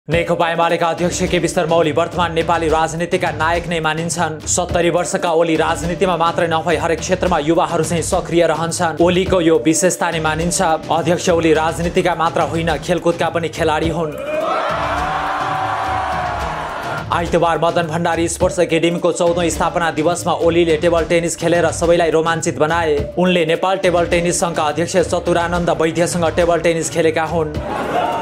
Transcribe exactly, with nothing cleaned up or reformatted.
नेकपा एमालेका अध्यक्ष केपी शर्मा ओली वर्तमान नेपाली राजनीतिका नायक नै मानिन्छन्। सत्तरी वर्षका ओली राजनीतिमा मात्रै नभई हरेक क्षेत्रमा युवाहरू चाहिँ सक्रिय रहन्छन्। ओलीको यो विशेषता नै मानिन्छ। अध्यक्ष ओली राजनीतिका मात्र होइन, खेलकुदका पनि खेलाडी हुन्। आइतबार मदन भण्डारी स्पोर्ट्स एकाडेमीको चौधौं स्थापना दिवसमा ओलीले टेबल टेनिस खेलेर सबैलाई रोमाञ्चित बनाए। उनले नेपाल टेबल टेनिस सङ्घका अध्यक्ष चतुरानन्द वैद्यसँग टेबल टेनिस खेलेका हुन्।